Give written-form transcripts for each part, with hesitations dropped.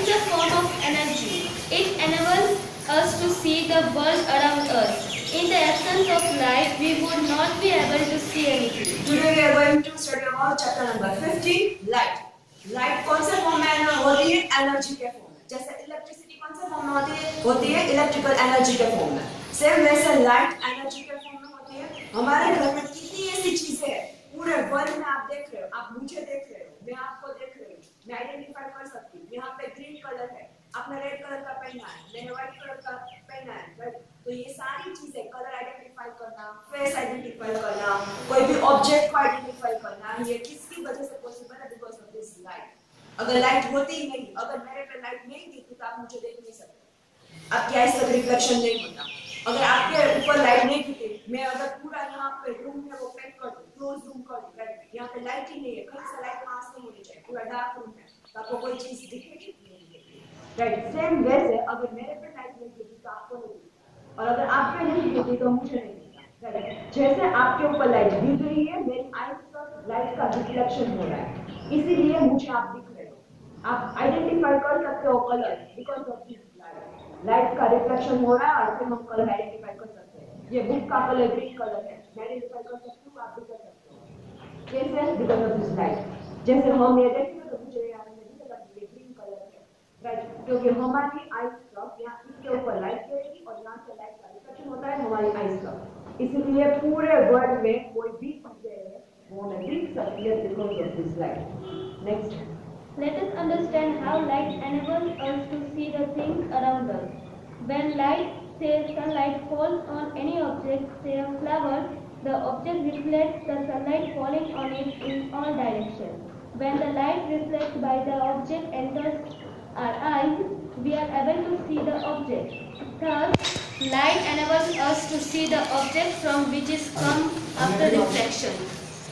a form of energy. It enables us to see the world around us. In the absence of light, we would not be able to see anything. Today we are going to study about chapter number 15, light. Light कौन से form में होती है? Energy के form में. जैसे electricity कौन से फॉर्म में होती है? इलेक्ट्रिकल एनर्जी के फॉर्म में. सेम वैसे लाइट एनर्जी के फॉर्म में होती है. हमारे घर में कितनी ऐसी चीजें हैं पूरे वर्ल्ड में आप देख रहे हो, आप मुझे देख रहे हो, मैं आपको देख रही हूँ, मैं आइडेंटिफाई कर सकती हूँ. यहाँ पे ग्रीन कलर है, आपने रेड कलर का पहना है, मैंने व्हाइट कलर का पहना है, राइट? तो ये सारी चीजें कलर आइडेंटिफाई करना, फेस आइडेंटिफाई करना, कोई भी ऑब्जेक्ट को आइडेंटिफाई करना, ये किसकी वजह से पॉसिबल है? Because of this light. अगर लाइट होती ही नहीं, अगर मेरे पे लाइट नहीं दिखती तो आप मुझे देख नहीं सकते, आपकी आईज तक रिफ्लेक्शन नहीं होता. अगर आपके ऊपर लाइट नहीं दिखती, मैं अगर पूरा यहाँ पे रूम में वो पैक कर दूं, क्लोज रूम कर दूं, राइट? यहाँ पे लाइट ही नहीं है, कहीं से लाइट पास नहीं होनी चाहिए, पूरा डार्क रूम है, तो आपको कोई चीज दिखेगी नहीं, राइट? सेम वैसे अगर मेरे पे लाइट नहीं दिखती तो आपको नहीं दिखता, और अगर आप पे नहीं दिखती तो मुझे नहीं दिखता, राइट? जैसे आपके ऊपर लाइट दिख रही है, मेरी आईज पर लाइट का रिफ्लेक्शन हो रहा है, इसीलिए मुझे आप दिख रहे हो. आप आइडेंटिफाई कर सकते हो colour, because of this light का रिफ्लेक्शन हो रहा है और फिर हम कलर आइडेंटिफाई कर सकते हैं. ये बुक का कलर ग्रीन कलर है, मैं आइडेंटिफाई कर सकती हूँ, आप भी कर सकते हो. कैसे? Because of this light. जैसे हम ये देखते हैं तो मुझे यहाँ पे दिखेगा ये ग्रीन कलर है, राइट? क्योंकि हमारी आईज पर यहाँ इसके ऊपर लाइट गिरेगी और यहाँ से लाइट का रिफ्लेक्शन होता है हमारी आईज पर, इसलिए पूरे वर्ल्ड में कोई भी चीजें है वो हमें दिख सकती है because of this light. Next, Let us understand how light enables us to see the things around us. When light, say sunlight, falls on any object, say a flower, the object reflects the sunlight falling on it in all directions. When the light reflected by the object enters our eyes, we are able to see the object. Thus, light enables us to see the object from which is come after reflection.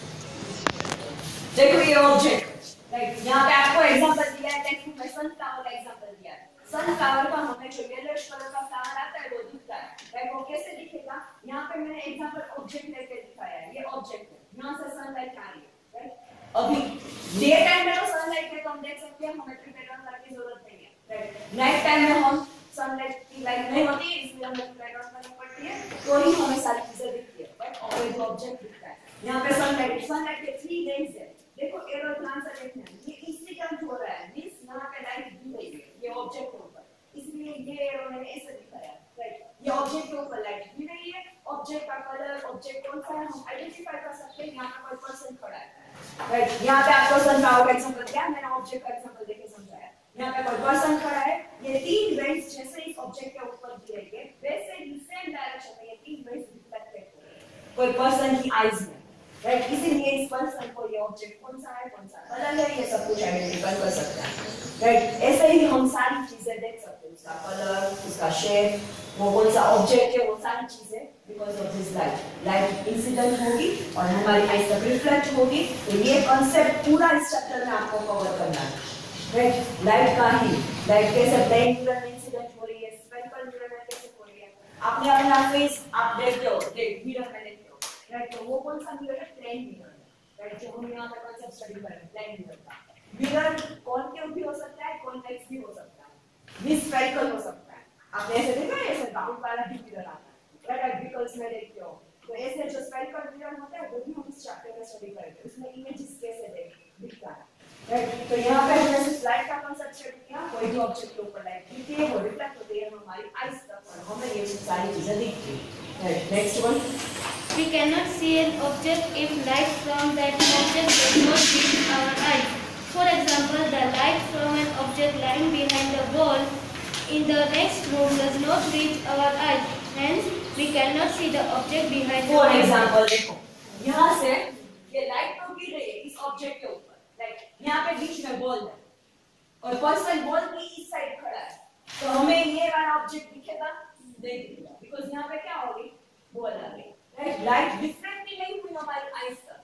देखो ये object, right? यहाँ पे आपको example दिया है, text book में sunflower का example दिया है. सनफ्लावर का हमें जो येलोइश कलर का फ्लावर आता है वो दिखता है, राइट? वो कैसे दिखेगा? यहाँ पे मैंने एग्जांपल ऑब्जेक्ट लेके दिखाया है, ये ऑब्जेक्ट है, यहाँ से सनलाइट आ रही है, राइट? अभी डे टाइम में तो सनलाइट है तो हम देख सकते हैं, हमें प्रिपेयर करने की जरूरत नहीं है, राइट? नाइट टाइम में हम सनलाइट की लाइट नहीं होती है, इसलिए हमें प्रिपेयर करनी पड़ती है, तो ही हमें सारी चीजें दिखती है, राइट? और ये जो ऑब्जेक्ट दिखता है यहाँ पे सनलाइट के 3 रेज है. देखो एरो ध्यान से देखना, ये इंसिडेंट हो रहा है, मींस यहाँ पे लाइट गिर रही है ये ऑब्जेक्ट के ऊपर, इसलिए ये एरो मैंने ऐसे दिखाया, राइट? ये ऑब्जेक्ट के ऊपर लाइट गिर रही है, ऑब्जेक्ट का कलर, ऑब्जेक्ट कौन सा है हम आइडेंटिफाई कर सकते हैं. यहाँ पे कोई पर्सन खड़ा है, राइट? यहाँ पे आपको सनफ्लावर का एग्जांपल दिया, मैंने ऑब्जेक्ट का एग्जांपल देके समझाया. यहाँ पे कोई पर्सन खड़ा है, ये 3 रेज जैसे इस ऑब्जेक्ट के ऊपर गिरेंगे वैसे ही सेम डायरेक्शन में ये 3 रेज रिफ्लेक्टेड होंगे कोई पर्सन की आईज में, राइट? इसीलिए इस पर्सन को ये ऑब्जेक्ट कौन सा है, कौन सा कलर है, ये सब कुछ आइडेंटिफाई कर सकते हैं, राइट? ऐसे ही हम सारी चीजें देख सकते हैं, उसका कलर, उसका शेप, वो कौन सा ऑब्जेक्ट है, वो सारी चीजें because of this light incident होगी और हमारी आईज तक रिफ्लेक्ट होगी. तो ये कांसेप्ट पूरा इस चैप्टर में आपको कवर करना है, राइट? लाइट का ही, लाइट कैसे प्लेन मिरर में इंसिडेंट हो रही है, स्फेरिकल मिरर में कैसे हो रही है. आपने अपना फेस आप देखते हो, मिरर में देखते हो, राइट? तो वो कौन सा मिरर है? Plane mirror, right? जो हम यहाँ पे कांसेप्ट स्टडी कर रहे हैं प्लेन मिरर का. मिरर कॉन्केव भी हो सकता है, कॉन्वेक्स भी हो सकता है, भी स्फेरिकल हो सकता है. आपने ऐसे देखा है, ऐसे राउंड वाला भी मिरर आता है, राइट? विकल्स में देखते हो, तो ऐसे जो स्फेरिकल मिरर होता है वो भी हम इस चैप्टर में स्टडी करेंगे, उसमें इमेजेस कैसे दिखता है, राइट? तो यहाँ पे हमने सिर्फ लाइट का कांसेप्ट स्टडी किया. कोई भी ऑब्जेक्ट के ऊपर लाइट गिरती है, वो रिफ्लेक्ट होती है हमारी आईज तक और हमें ये सारी चीजें दिखती है, right? Next one, We cannot see an object if light from that object does not reach our eyes. For example, the light from an object lying behind the wall in the next room does not reach our eyes. Hence, we cannot see the object behind the wall. For example देखो, यहाँ से ये light तो गिर रही है इस object के ऊपर, राइट? यहाँ पे बीच में बॉल है और पर्सन बॉल की इस साइड खड़ा है, तो हमें ये वाला ऑब्जेक्ट दिखेगा नहीं दिखेगा, बिकॉज़ यहाँ पे क्या होगी, बॉल आ गई, राइट? लाइट डिफरेंट ही नहीं हुई हमारी आईज तक,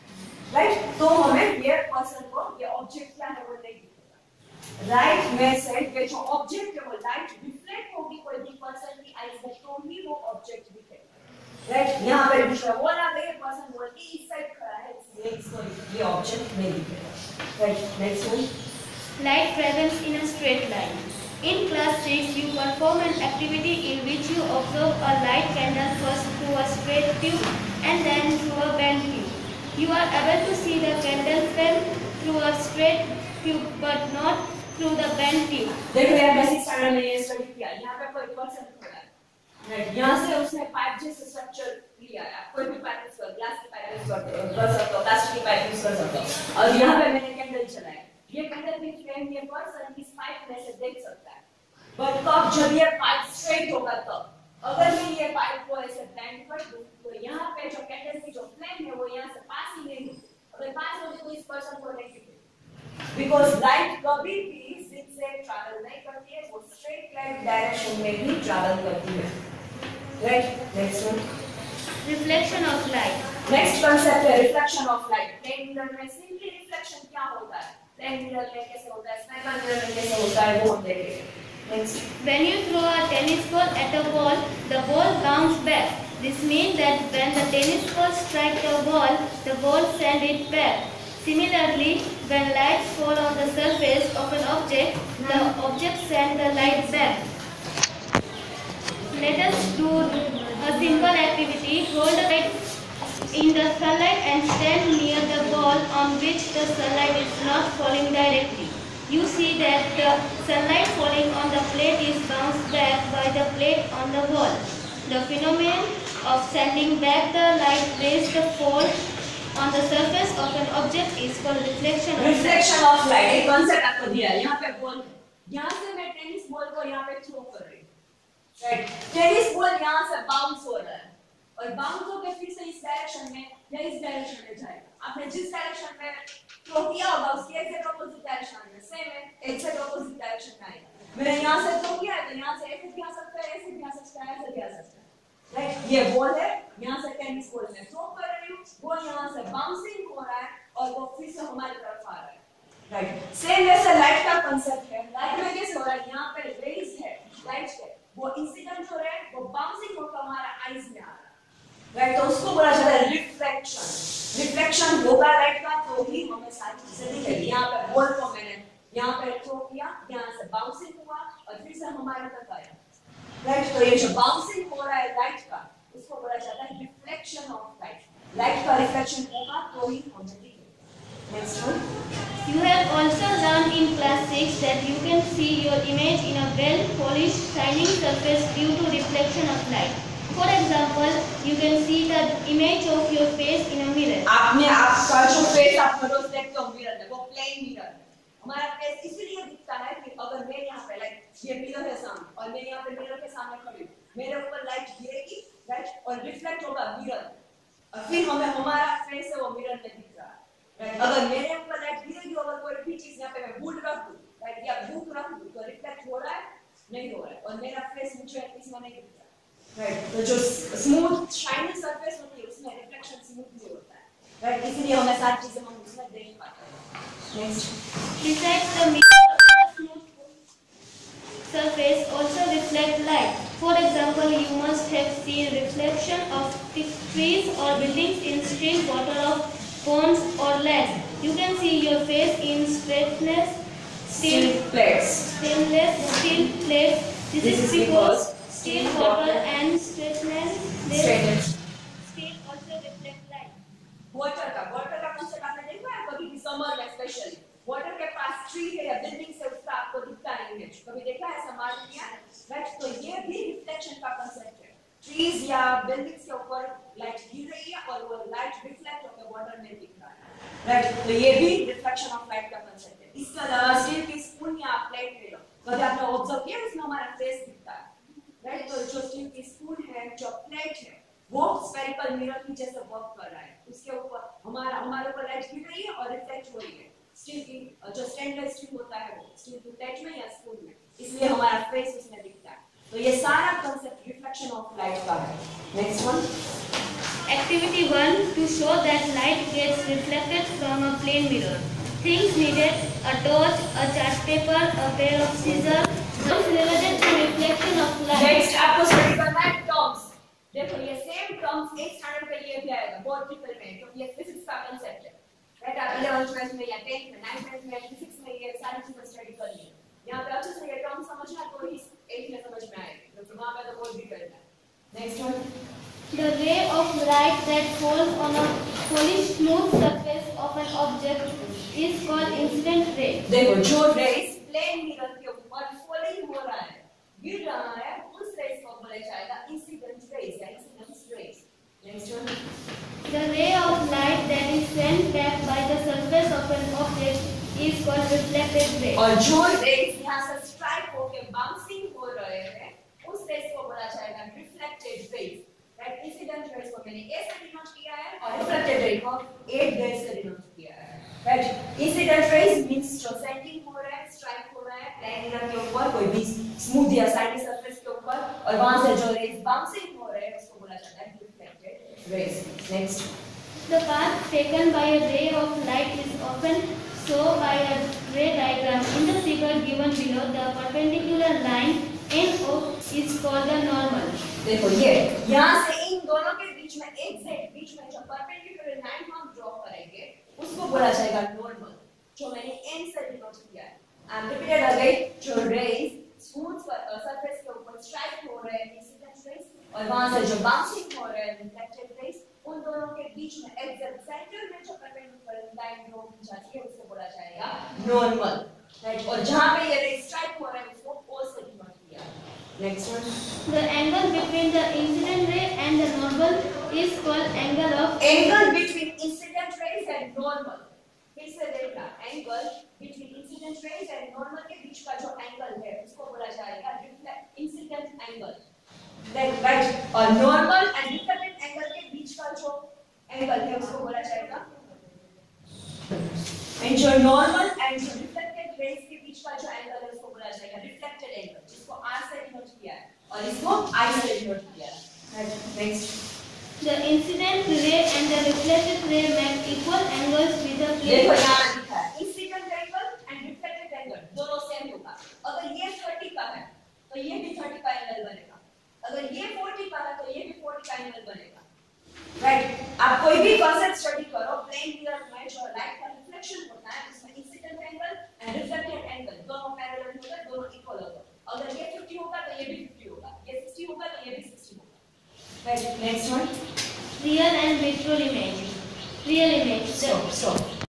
राइट? तो हमें ये पर्सन को ये ऑब्जेक्ट क्या है वो नहीं दिखेगा, राइट? मैं सेड ये जो ऑब्जेक्ट है वो लाइट रिफ्लेक्ट होगी कोई भी पर्सन की आईज में तो ही वो ऑब्जेक्ट दिखेगा, राइट? यहाँ पे दूसरा बॉल आ गई, पर्सन बॉल की इस साइड खड़ा है, इसलिए इसको ये ऑब्जेक्ट नहीं दिखेगा, right? Next one, Light travels in a straight line. In class 6, you perform an activity in which you observe a light candle first through a straight tube and then through a bent tube. You are able to see the candle flame through a straight tube but not through the bent tube. देखो यार basic standard में ये study किया, यहाँ पे कोई person खड़ा है, राइट, यहाँ से उसने पाइप जैसे स्ट्रक्चर लिया है, कोई भी पाइप यूज कर, ग्लास की पाइप यूज कर सकते हो, प्लास्टिक की पाइप यूज कर सकते हो, और यहाँ पे मैंने कैंडल चलाया, ये कैंडल की फ्लेम ये पर्सन इस पाइप में से देख सकता है, बट कब जब ये पाइप स्ट्रेट होगा तब, अगर मैं ये पाइप को ऐसे बेंड कर दूं तो यहाँ पे जो कैंडल की जो फ्लेम है वो यहाँ से पास ही नहीं होगी, अगर पास होगी तो इस पर्सन को नहीं दिखेगी, बिकॉज़ लाइट कभी भी zigzag ट्रैवल नहीं करती है, वो स्ट्रेट लाइन डायरेक्शन में ही ट्रैवल करती है, right. Next one, Reflection of light. Next concept है reflection of light. Plane mirror में सिंपली रिफ्लेक्शन क्या होता है, प्लेन मिरर में कैसे होता है, स्पेगल मिरर में कैसे होता है, वो हम देखेंगे। Next, When you throw a tennis ball at a wall, the ball bounces back. This means that when the tennis ball strikes the ball sends it back. Similarly, when light falls on the surface of an object, the object sends the light back. Let us do a simple activity. Hold a light in the sunlight and stand near the ball on which the sunlight is not falling directly. You see that the sunlight falling on the plate is bounced back by the plate on the wall. The phenomenon of sending back the light rays the fall on the surface of an object is called reflection of light. Reflection of light एक concept आपको दिया है, यहाँ पे ball, यहाँ से मैं tennis ball को यहाँ पे थ्रो कर रही हूँ, राइट, टेनिस बॉल यहाँ से बाउंस हो रहा है और बाउंस होकर फिर से इस डायरेक्शन में या इस डायरेक्शन में जाएगा, आपने जिस डायरेक्शन में थ्रो किया होगा उसके एग्जैक्ट अपोजिट डायरेक्शन में सेम है, एग्जैक्ट अपोजिट डायरेक्शन में आएगा, मैंने यहाँ से थ्रो किया है तो यहाँ से ऐसे भी आ सकता है, ऐसे भी आ सकता है, ऐसे भी आ सकता है, राइट, ये बॉल है, यहाँ से टेनिस बॉल में थ्रो कर रही हूँ, वो यहाँ से बाउंसिंग हो रहा है और वो फिर से हमारी तरफ आ रहा है, राइट। सेम वैसे लाइट का कांसेप्ट है, लाइट में कैसे हो रहा है, यहाँ पे रेज है लाइट के, वो इंसिडेंट हो रहा है, वो बाउंसिंग होकर हमारा आईज में आ रहा है, राइट, तो उसको बोला जाता है रिफ्लेक्शन। रिफ्लेक्शन होगा लाइट का तो ही हमें सारी चीजें दिखेगी, यहाँ पे बॉल को मैंने यहाँ पे थ्रो किया, यहाँ से बाउंसिंग हुआ और फिर से हमारे तक आया, राइट, तो ये जो बाउंसिंग हो रहा है लाइट का उसको बोला जाता है रिफ्लेक्शन ऑफ लाइट, लाइट का रिफ्लेक्शन होगा तो ही हमें दिखेगा। Next one, You have also learned in class 6 that you can see your image in a well-polished, shining surface due to reflection of light. For example, you can see the image of your face in a mirror. आपने आपका जो face आप रोज देखते हो mirror में, वो plane mirror है, हमारा फेस इसलिए दिखता है कि अगर मैं यहाँ पे लाइक ये मिरर है सामने और मैं यहाँ पे मिरर के सामने खड़ी हूँ, मेरे ऊपर लाइट गिरेगी, राइट, और रिफ्लेक्ट होगा मिरर और फिर हमें हमारा फेस है वो मिरर में दिख रहा है, राइट, अगर मेरे ऊपर लाइट गिरेगी अगर कोई भी चीज यहाँ पे मैं वुड रख दूँ, राइट, या बुक रख दूँ तो रिफ्लेक्ट हो रहा है, नहीं हो रहा है, और मेरा फेस मुझे इसमें नहीं दिख रहा, राइट, तो जो स्मूथ शाइनी सरफेस होती है उसमें रिफ्लेक्शन स्मूथली होता है, राइट, इसलिए हमें सारी चीजें हम उसमें देख पाते हैं। Next, Besides the mirror, the smooth surface also reflect light. For example, you must have seen reflection of trees or buildings in still water of ponds or lakes. You can see your face in stainless steel plates. This is because still water and stainless steel also reflect light. Water का concept आपने देखा है कभी भी summer में specially water के पास tree है या बिल्डिंग से उसका आपको दिखता है इमेज, कभी देखा है समर में, राइट, तो ये भी रिफ्लेक्शन का कांसेप्ट है, ट्रीज या बिल्डिंग्स के ऊपर लाइट गिर रही है और वो लाइट रिफ्लेक्ट होकर वाटर में दिख रहा है, राइट, तो ये भी रिफ्लेक्शन ऑफ लाइट का कांसेप्ट है। इसके अलावा स्टील की स्पून या प्लेट ले लो, कभी आपने ऑब्जर्व किया उसमें हमारा फेस दिखता है, राइट, तो जो स्टील की स्पून है, जो प्लेट है, वो स्फेरिकल मिरर की जैसे वर्क कर रहा है, उसके ऊपर हमारे ऊपर लाइट गिर रही है और रिफ्लेक्ट हो रही है, स्टील की जो स्टेनलेस स्टील होता है वो स्टील की प्लेट में या स्पून में, इसलिए हमारा फेस उसमें दिखता है, तो ये सारा कांसेप्ट रिफ्लेक्शन ऑफ लाइट का है। Next one, Activity 1 to show that light gets reflected from a plane mirror. Things needed: a torch, a chart paper, a pair of scissors. Terms related to reflection of light. Next आपको study करना है terms, देखो ये same terms एक standard के लिए भी आएगा बोर्ड ट्रिपल में, क्योंकि ये फिजिक्स का कांसेप्ट है, राइट आप 11th 12th में या 10th में 9th 10th में फिजिक्स में ये सारी चीजें स्टडी कर ली यहाँ पे अच्छे से ये टर्म समझना तो इस 8th में समझ में आएगा तो वहां पे तो बहुत भी करना है next one The ray of light that falls on a polished smooth surface of an object is called incident ray. देखो जो रेस प्लेन मिरर के ऊपर फॉलिंग हो रहा है गिर रहा है उस रेस को बोला जाएगा इंसिडेंट रेस या incident rays next one The ray of light that is sent back by the surface of an object is called reflected ray. और जो रेस यहाँ से स्ट्राइक होके बाउंसिंग हो रहे हैं उस रेस को बोला जाएगा reflected rays right incident rays को मैंने ए से डिनोट किया है और रिफ्लेक्टेड रेस को 8 रेस से डिनोट किया है राइट इंसिडेंट रेस मींस जो सेंडिंग हो रहा है स्ट्राइक हो रहा है प्लेन मिरर के ऊपर कोई भी स्मूथ या साइडी सरफेस के ऊपर और वहां से जो रेस बाउंसिंग हो रहे हैं उसको बोला जाता है reflected rays next The path taken by a ray of light is often shown by a ray diagram. In the figure given below, the perpendicular line NO is called the normal. देखो ये यहाँ से इन दोनों के बीच में exact बीच में जो perpendicular line हम ड्रॉ करेंगे उसको बोला जाएगा नॉर्मल जो मैंने n से डिनोट किया है आई एम रिपीटेड अगेन जो रेस स्मूथ सरफेस के ऊपर स्ट्राइक हो रहे हैं इंसिडेंट रेस और वहां से जो बाउंसिंग हो रहे हैं रिफ्लेक्टेड रेस उन दोनों के बीच में एग्जैक्ट सेंटर में जो परपेंडिकुलर लाइन ड्रॉ की जाती है उसको बोला जाएगा नॉर्मल राइट और जहां पे ये रेस स्ट्राइक हो रहा है उसको o से डिनोट किया next one The angle between the incident ray and the normal is called angle between incident rays and normal फिर से देखना angle between incident rays and normal के बीच का जो एंगल है उसको बोला जाएगा इंसिडेंट एंगल राइट और नॉर्मल एंड रिफ्लेक्टेड एंगल के बीच का जो एंगल है उसको बोला जाएगा एंड जो नॉर्मल एंड जो रिफ्लेक्टेड रेस के बीच का जो एंगल है उसको बोला जाएगा रिफ्लेक्टेड एंगल जिसको r से डिनोट किया है और इसको I से डिनोट किया है right next The incident ray and the reflected ray make equal angles with the plane. देखो यहाँ लिखा है incident angle and reflected angle दोनों सेम होगा अगर ये 30 का है तो ये भी 30 का एंगल बनेगा अगर ये 40 का है तो ये भी 40 का एंगल बनेगा राइट आप कोई भी कांसेप्ट स्टडी करो प्लेन मिरर में जो लाइट का रिफ्लेक्शन होता है उसमें incident angle and reflected angle दोनों पैरेलल होगा दोनों इक्वल होगा अगर ये 50 होगा तो ये भी 50 होगा ये 60 होगा तो ये भी 60 होगा right next one Real and virtual image. Real image. Stop.